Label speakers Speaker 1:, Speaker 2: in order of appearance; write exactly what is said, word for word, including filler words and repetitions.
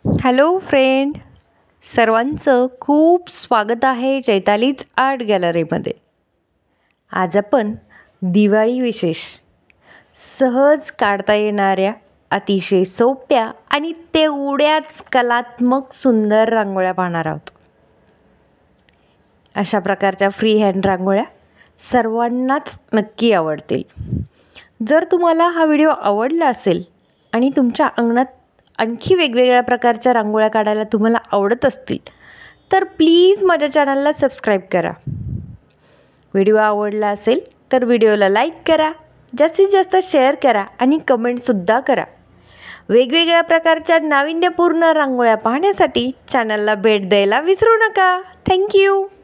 Speaker 1: Hello friend, सर्वांचं खूप स्वागत आहे चैतालीज आर्ट गॅलरीमध्ये. आज आपण दिवाळी विशेष सहज काढता येणाऱ्या अतिशय सोप्या आणि तेवढ्याच कलात्मक सुंदर रांगोळ्या पाहणार आहोत. अशा प्रकारच्या फ्री हँड रांगोळ्या सर्वांनाच नक्की आवडतील. जर तुम्हाला हा व्हिडिओ आवडला असेल आणि तुमच्या अंगणात आणखी वेगवेगळ्या प्रकारच्या रांगोळ्या काढायला तुम्हाला आवडत असतील तर प्लीज माझ्या चॅनलला सबस्क्राईब करा. व्हिडिओ आवडला असेल तर व्हिडिओला लाईक करा, जास्तीत जास्त शेअर करा आणि कमेंटसुद्धा करा. वेगवेगळ्या प्रकारच्या नाविन्यपूर्ण रांगोळ्या पाहण्यासाठी चॅनलला भेट द्यायला विसरू नका. थँक्यू.